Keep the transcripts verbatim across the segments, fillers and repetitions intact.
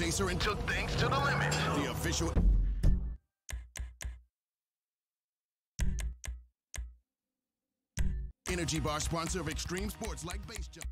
chaser and took things to the limit. The official... Energy bar sponsor of extreme sports like base jump.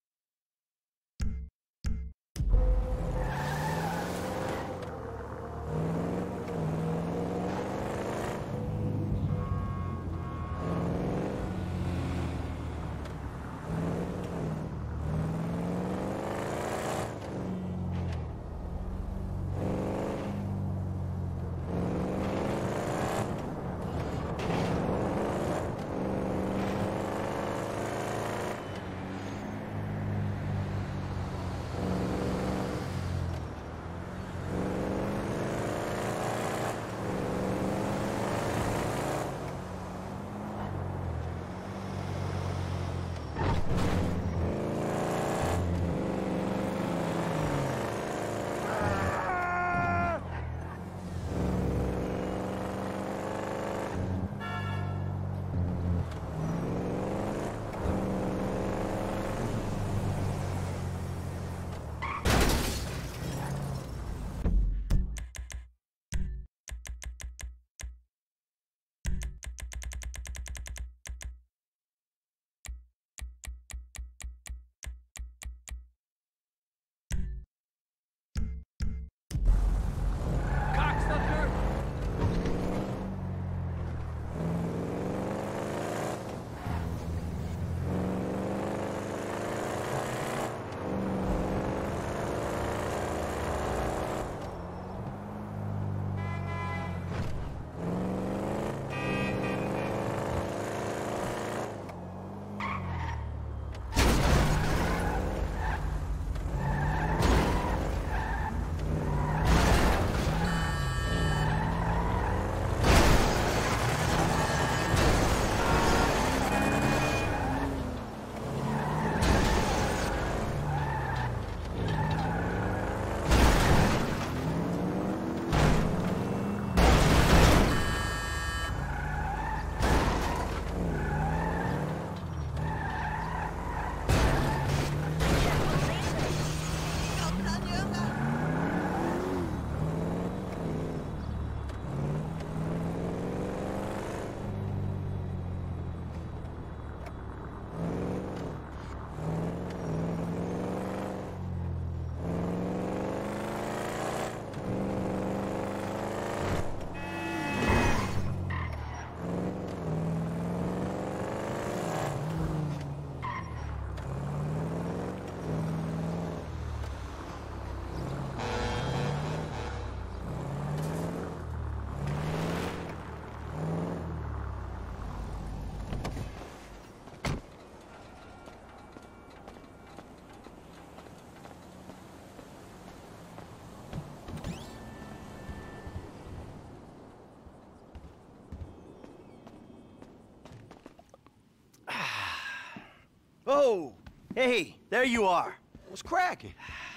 Oh, hey, there you are. What's cracking?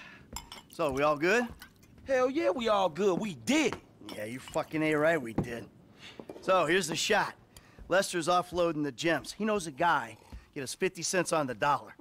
So, we all good? Hell yeah, we all good. We did it. Yeah, you fucking A right, we did. So, here's the shot. Lester's offloading the gems. He knows a guy. Get us fifty cents on the dollar.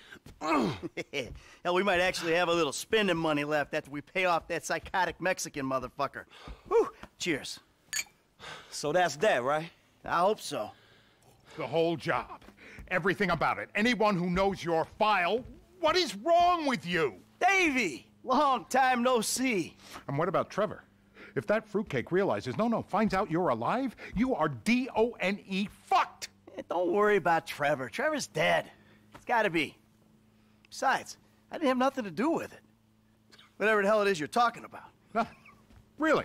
Hell, we might actually have a little spending money left after we pay off that psychotic Mexican motherfucker. Whew, cheers. So that's that, right? I hope so. The whole job. Everything about it. Anyone who knows your file, what is wrong with you? Davey! Long time no see. And what about Trevor? If that fruitcake realizes, no, no, finds out you're alive, you are D O N E fucked! Eh, don't worry about Trevor. Trevor's dead. It's gotta be. Besides, I didn't have nothing to do with it. Whatever the hell it is you're talking about. No, really?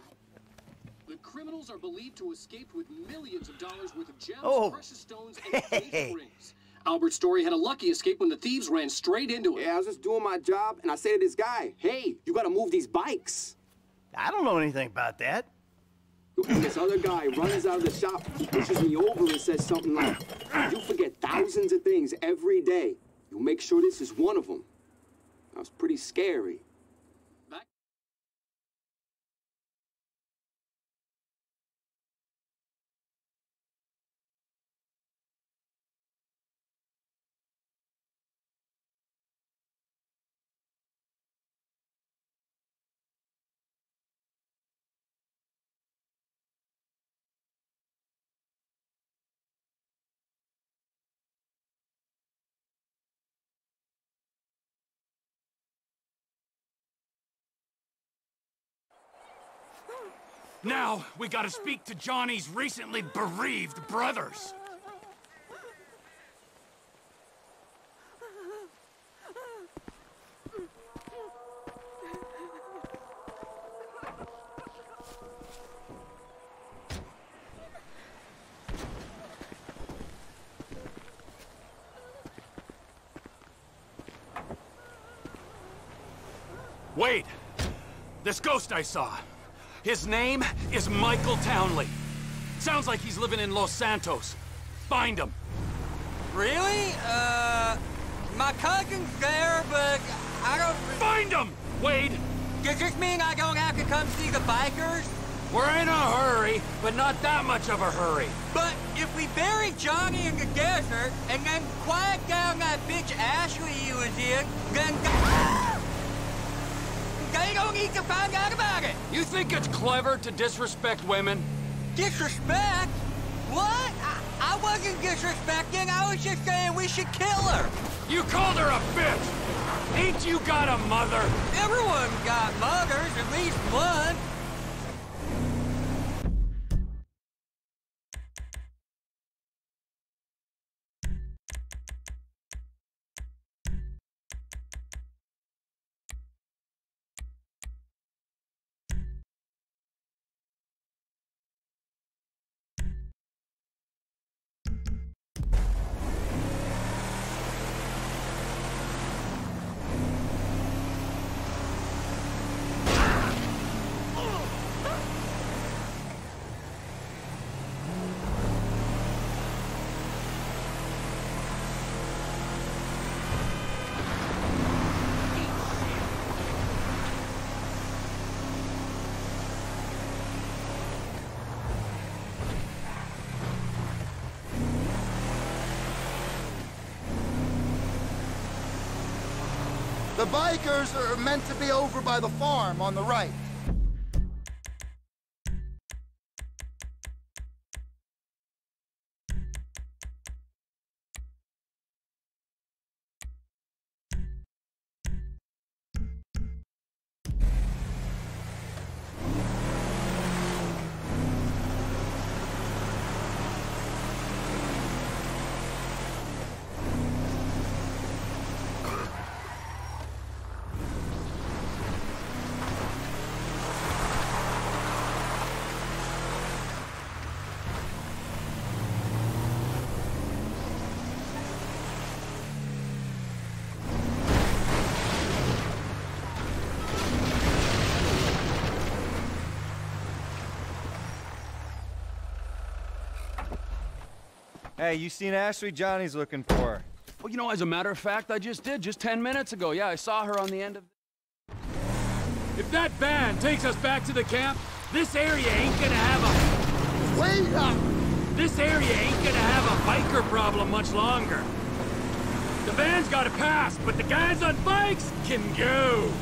The criminals are believed to escape with millions of dollars worth of gems, Oh. precious stones, and Hey. engagement rings. Albert Story had a lucky escape when the thieves ran straight into him. Yeah, I was just doing my job, and I say to this guy, hey, you gotta move these bikes. I don't know anything about that. And this other guy runs out of the shop, pushes me over and says something like, you forget thousands of things every day. You make sure this is one of them. That was pretty scary. Now, we gotta speak to Johnny's recently bereaved brothers. Wait! This ghost I saw. His name is Michael Townley. Sounds like he's living in Los Santos. Find him. Really? Uh, my cousin's there, but I don't... Find him, Wade! Does this mean I don't have to come see the bikers? We're in a hurry, but not that much of a hurry. But if we bury Johnny in the desert, and then quiet down that bitch Ashley he was in, then... They don't need to find out about it! You think it's clever to disrespect women? Disrespect? What? I, I wasn't disrespecting, I was just saying we should kill her! You called her a bitch! Ain't you got a mother? Everyone's got mothers, at least one. The bikers are meant to be over by the farm on the right. Hey, you seen Ashley? Johnny's looking for her. Well, you know, as a matter of fact, I just did, just ten minutes ago. Yeah, I saw her on the end of... If that van takes us back to the camp, this area ain't gonna have a... Wait up! This area ain't gonna have a biker problem much longer. The van's gotta pass, but the guys on bikes can go.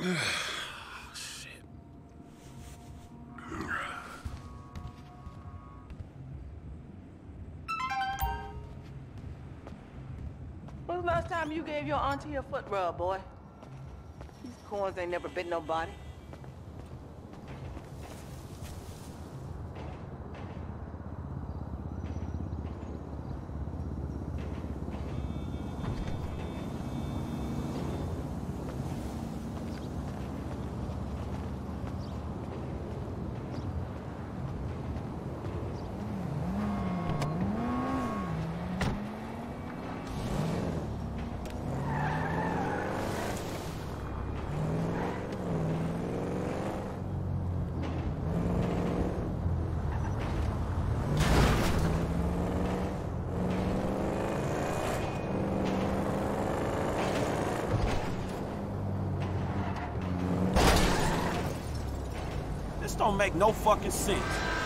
When was the last time you gave your auntie a foot rub, boy? These corns ain't never bit nobody. This don't make no fucking sense.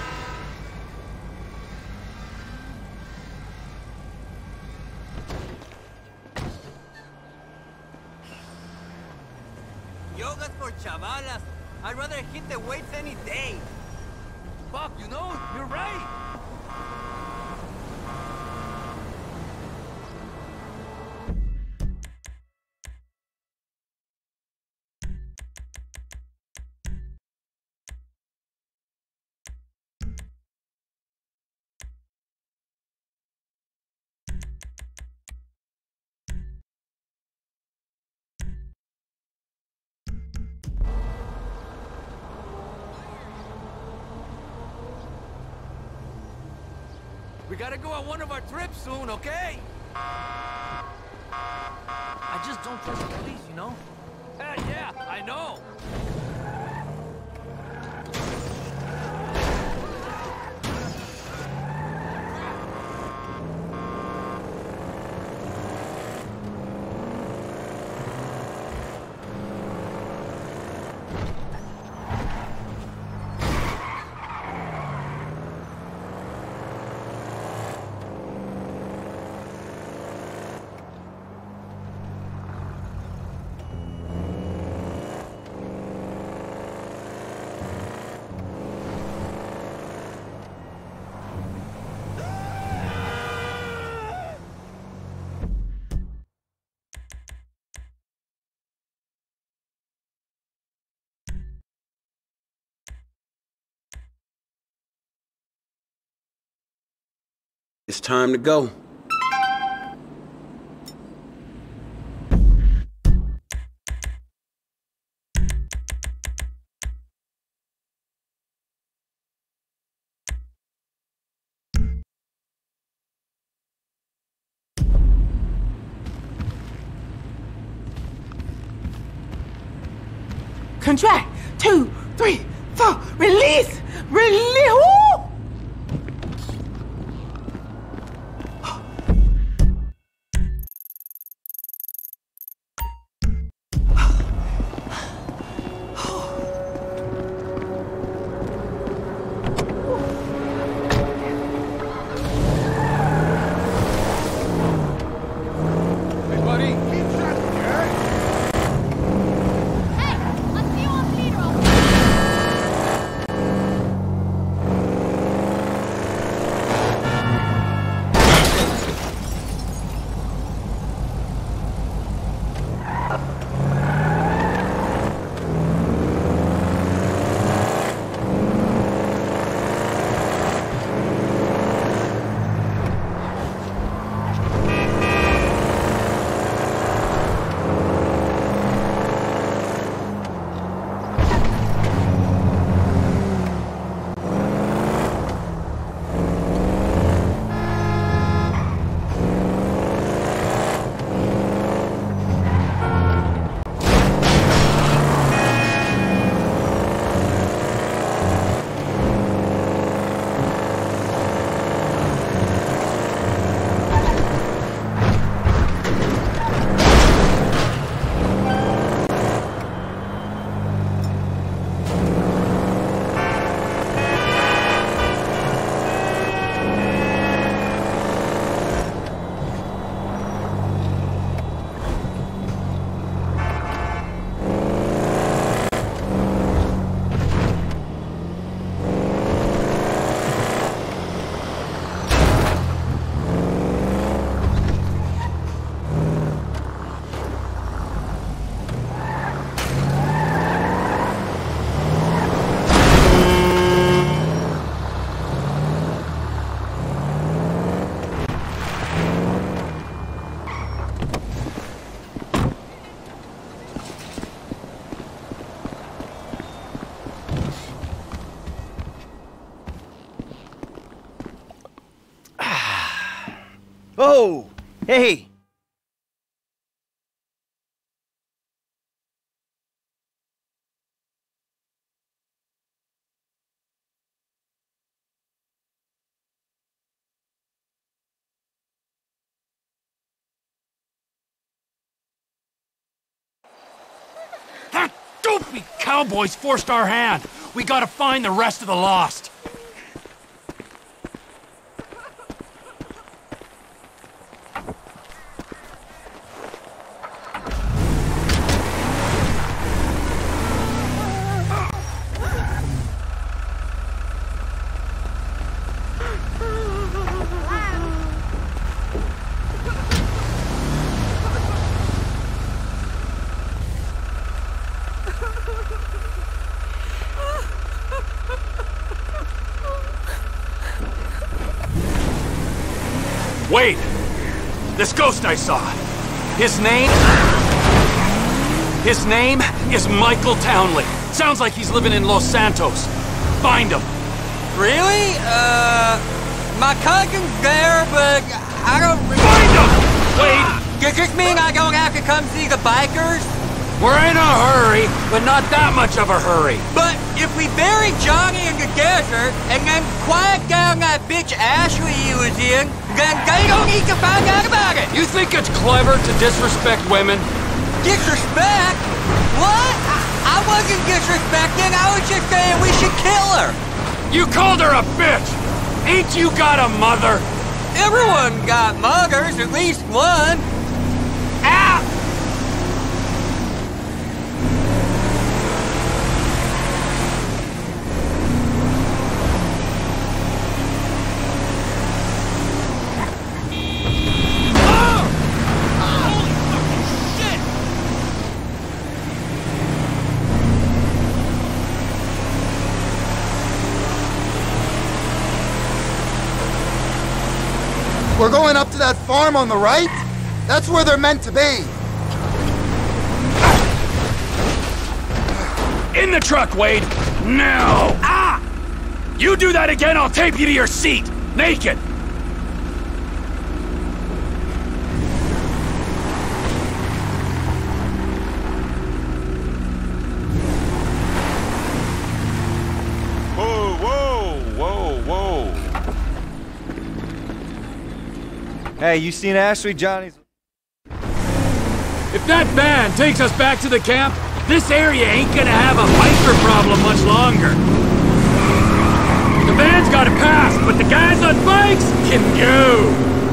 Yoga's for chavalas. I'd rather hit the weights any day. Fuck, you know, you're right. We gotta go on one of our trips soon, okay? I just don't trust the police, you know? Uh, yeah, I know! It's time to go. Contract. Two, three, four. Release. Release. Woo! Hey, let's see you on Pedro. Oh, hey. That dopey cowboys forced our hand. We gotta find the rest of the lost. Wait! This ghost I saw. His name... His name is Michael Townley. Sounds like he's living in Los Santos. Find him. Really? Uh... My cousin's there, but I don't... Find him! Wait! Does this mean I don't have to come see the bikers? We're in a hurry, but not that much of a hurry. But if we bury Johnny in the desert and then quiet down that bitch Ashley he was in, then they don't need to find out about it. You think it's clever to disrespect women? Disrespect? What? I, I wasn't disrespecting. I was just saying we should kill her. You called her a bitch. Ain't you got a mother? Everyone got mothers, at least one. Ah! We're going up to that farm on the right? That's where they're meant to be. In the truck, Wade! Now! Ah! You do that again, I'll tape you to your seat! Naked! Whoa, whoa, whoa, whoa. Hey, you seen Ashley Johnny's... If that van takes us back to the camp, this area ain't gonna have a biker problem much longer. The van's gotta pass, but the guys on bikes can go.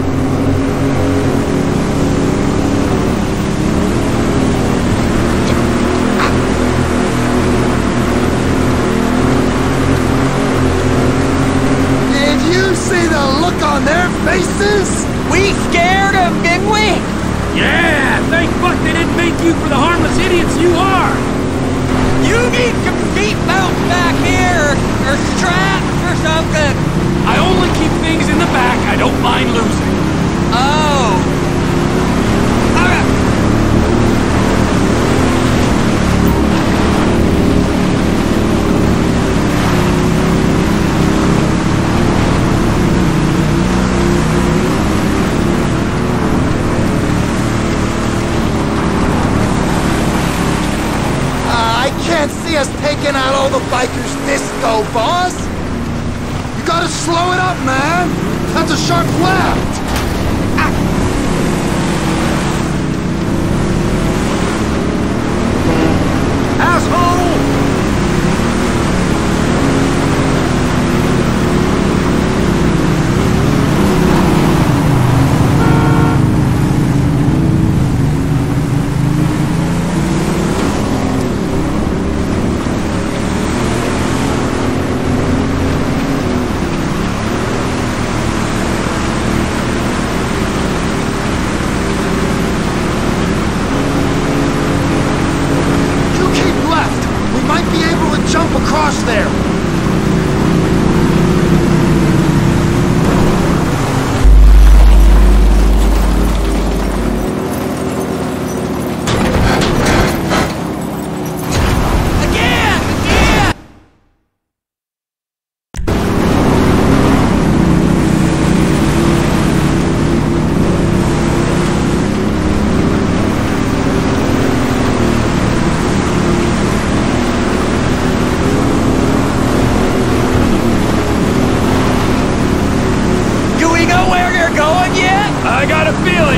Did you see the look on their faces? We scared them, didn't we? Yeah, thank fuck they didn't make you for the harmless idiots you are! You need some seatbelts back here, or straps or something. I only keep things in the back I don't mind losing. Oh. All right. See us taking out all the bikers this go, boss? You gotta slow it up, man! That's a sharp left! Ah. Asshole!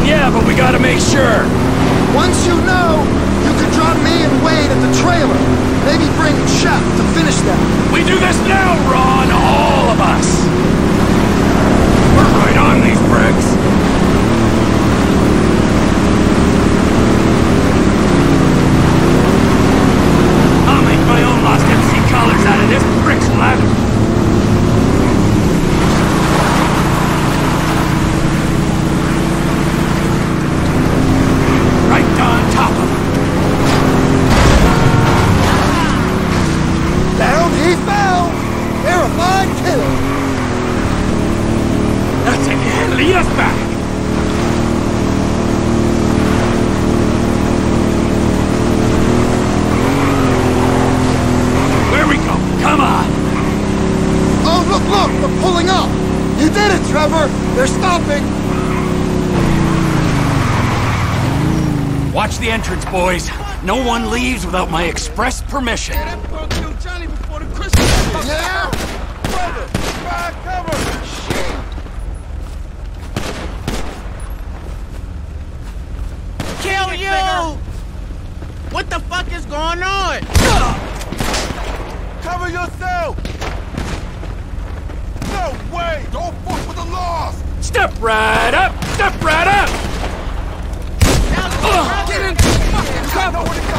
Yeah, but we gotta make sure. Once you know, you can drop me and Wade at the trailer. Maybe bring Shep to finish that. We do this now, Ron, all of us. We're right on these bricks. I'll make my own Lost M C colors out of this bricks ladder. Right on top of him. Down he fell! Verified kill! That's it, yeah, lead us back! Where we go? Come on! Oh, look, look! They're pulling up! You did it, Trevor! They're stopping! Watch the entrance, boys. No one leaves without my express permission. That punk killed Johnny before the Christmas. Yeah? Cover! Fire cover! Shit! Kill you! What the fuck is going on? Cover yourself! No way! Don't fuck with the laws! Step right up! Step right up! Uh, Get in! Fucking cover! Nowhere to go!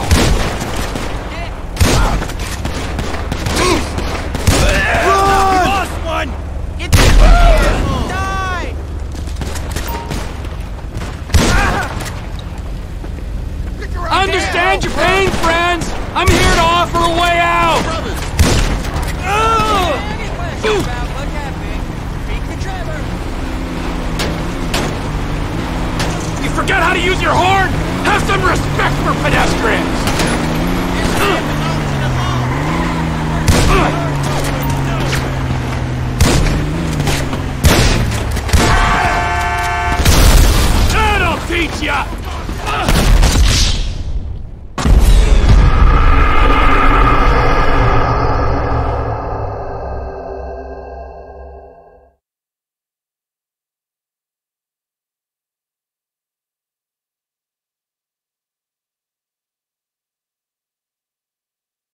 Run! Lost one! Get the fuck Die! I understand your pain, friends! I'm here to offer a way out! Oh! You forget how to use your horn? Have some respect for pedestrians! That'll teach ya!